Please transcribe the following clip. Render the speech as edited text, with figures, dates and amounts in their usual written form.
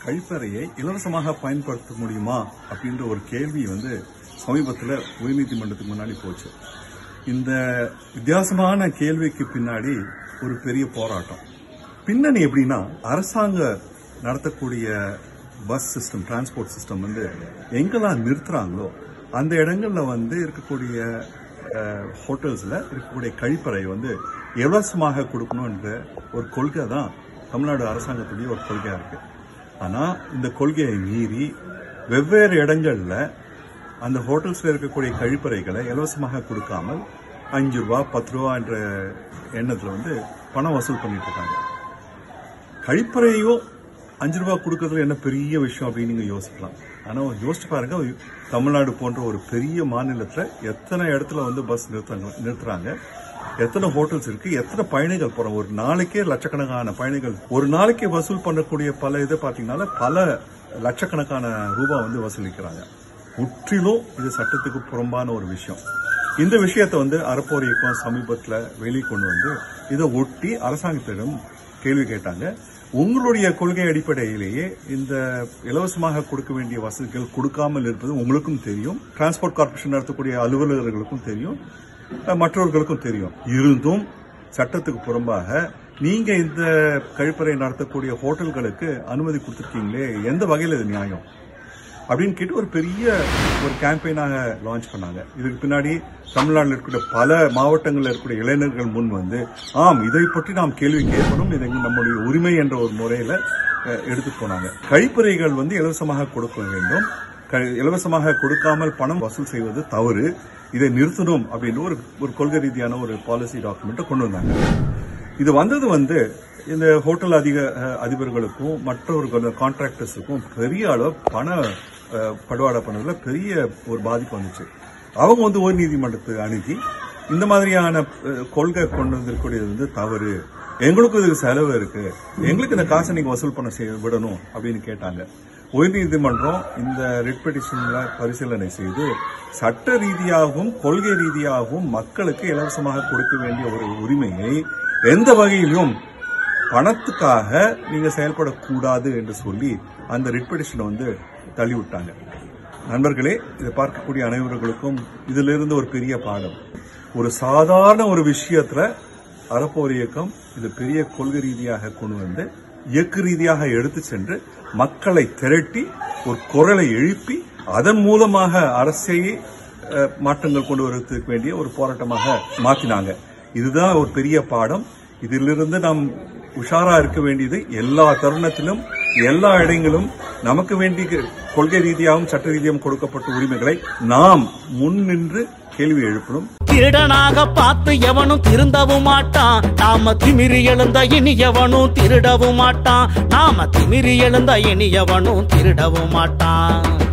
கழிப்பறையை இலவசமாக பயன்படுத்த முடியுமா அப்படின்ற ஒரு கேள்வி சமீபத்தில் உயர்நீதிமன்றத்துக்கு முன்னாடி போச்சு. இந்த வித்தியாசமான கேள்விக்கு பின்னாடி ஒரு பெரிய போராட்டம். பின்னணி எப்படின்னா, அரசாங்க நடத்தக்கூடிய பஸ் சிஸ்டம், டிரான்ஸ்போர்ட் சிஸ்டம் எங்கெல்லாம் நிறுத்துறாங்களோ அந்த இடங்கள்ல இருக்கக்கூடிய ஹோட்டல்ஸ்ல இருக்கக்கூடிய கழிப்பறை இலவசமாக கொடுக்கணும்ன்ற ஒரு கொள்கை தான் தமிழ்நாடு அரசாங்கத்துடைய ஒரு கொள்கையா இருக்கு. ஆனா இந்த கொள்கையை மீறி வெவ்வேறு இடங்கள்ல அந்த ஹோட்டல்ஸ்ல இருக்கக்கூடிய கழிப்பறைகளை இலவசமாக கொடுக்காமல் 5 ரூபா 10 ரூபா என்ற எண்ணத்துல பணம் வசூல் பண்ணிட்டு இருக்காங்க. கழிப்பறையோ 5 ரூபா கொடுக்கறதுல என்ன பெரிய விஷயம் அப்படின்னு நீங்க யோசிக்கலாம். ஆனா யோசிச்சு பாருங்க, தமிழ்நாடு போன்ற ஒரு பெரிய மாநிலத்துல எத்தனை இடத்துல பஸ் நிறுத்துறாங்க, எத்தனை ஹோட்டல்ஸ் இருக்கு, எத்தனை பயணிகள் போறோம். ஒரு நாளைக்கே லட்சக்கணக்கான பயணிகள் ஒரு நாளைக்கு வசூல் பண்ணக்கூடிய பல இதை பாத்தீங்கன்னா பல லட்சக்கணக்கான ரூபாய் வசூலிக்கிறாங்க. முற்றிலும் இது சட்டத்துக்கு புறம்பான ஒரு விஷயம். இந்த விஷயத்தை அறப்போர் இயக்கம் சமீபத்தில் வெளியே கொண்டு இதை ஒட்டி அரசாங்கத்திடம் கேள்வி கேட்டாங்க. உங்களுடைய கொள்கை அடிப்படையிலேயே இந்த இலவசமாக கொடுக்க வேண்டிய வசதிகள் கொடுக்காமல் இருப்பது உங்களுக்கும் தெரியும், டிரான்ஸ்போர்ட் கார்பரேஷன் நடத்தக்கூடிய அலுவலர்களுக்கும் தெரியும், மற்றவர்களுக்கும் தெரியும். இருந்தும் சட்டத்துக்கு புறம்பாக நீங்க இந்த கழிப்பறை நடத்தக்கூடிய ஹோட்டல்களுக்கு அனுமதி கொடுத்திருக்கீங்களே, எந்த வகையில் இது நியாயம் அப்படின்னு கேட்டு ஒரு பெரிய ஒரு கேம்பெயினாக லான்ச் பண்ணாங்க. இதுக்கு பின்னாடி தமிழ்நாட்டில் இருக்கக்கூடிய பல மாவட்டங்களில் இருக்கக்கூடிய இளைஞர்கள் முன் ஆம், இதை பற்றி நாம் கேள்வி கேட்கணும், இது நம்முடைய உரிமை என்ற ஒரு முறையில எடுத்து போனாங்க. கழிப்பறைகள் இலவசமாக கொடுக்க வேண்டும், இலவசமாக கொடுக்காமல் பணம் வசூல் செய்வது தவறு, இதை நிறுத்தணும் அப்படின்னு ஒரு கொள்கை ரீதியான ஒரு பாலிசி டாக்குமெண்ட்டை கொண்டு வந்தாங்க. இது வந்தது இந்த ஹோட்டல் அதிபர்களுக்கும் மற்றவர்கள் கான்ட்ராக்டர்ஸுக்கும் பெரிய அளவு பண படுவாடா பண்ணதுல பெரிய ஒரு பாதிப்பு வந்துச்சு. அவங்க உயர்நீதிமன்றத்தை அணுகி இந்த மாதிரியான கொள்கை கொண்டு வந்திருக்கூடியது தவறு, எங்களுக்கும் இதுக்கு செலவு இருக்கு, எங்களுக்கு இந்த காசை நீங்க வசூல் பண்ண விடணும் அப்படின்னு கேட்டாங்க. உயர்நீதிமன்றம் இந்த ரிட் பெட்டிஷன்ல பரிசீலனை செய்து சட்ட ரீதியாகவும் கொள்கை ரீதியாகவும் மக்களுக்கு இலவசமாக கொடுக்க வேண்டிய ஒரு உரிமையை எந்த வகையிலும் பணத்துக்காக நீங்க செயல்படக்கூடாது என்று சொல்லி அந்த ரிட் பெட்டிஷனை தள்ளிவிட்டாங்க. நண்பர்களே, இதை பார்க்கக்கூடிய அனைவர்களுக்கும் இதிலிருந்து ஒரு பெரிய பாடம். ஒரு சாதாரண ஒரு விஷயத்துல அறப்போர் இயக்கம் இது பெரிய கொள்கை ரீதியாக கொண்டு இயக்க ரீதியாக எடுத்து சென்று மக்களை திரட்டி ஒரு குரலை எழுப்பி அதன் மூலமாக அரசையே மாற்றங்கள் கொண்டு வருவதற்கு வேண்டிய ஒரு போராட்டமாக மாற்றினாங்க. இதுதான் ஒரு பெரிய பாடம். இதிலிருந்து நாம் உஷாரா இருக்க வேண்டியது, எல்லா தருணத்திலும் எல்லா இடங்களும் நமக்கு வேண்டிய கொள்கை ரீதியாகவும் சட்ட ரீதியாகவும் கொடுக்கப்பட்ட உரிமைகளை நாம் முன் நின்று கேள்வி எழுப்பணும். திருடனாக பார்த்து எவனும் திருந்தவும் மாட்டான், நாம திமிரி எழுந்த இனி எவனும் திருடவும் மாட்டான், நாம திமிரி எழுந்த இனி எவனும் திருடவும் மாட்டான்.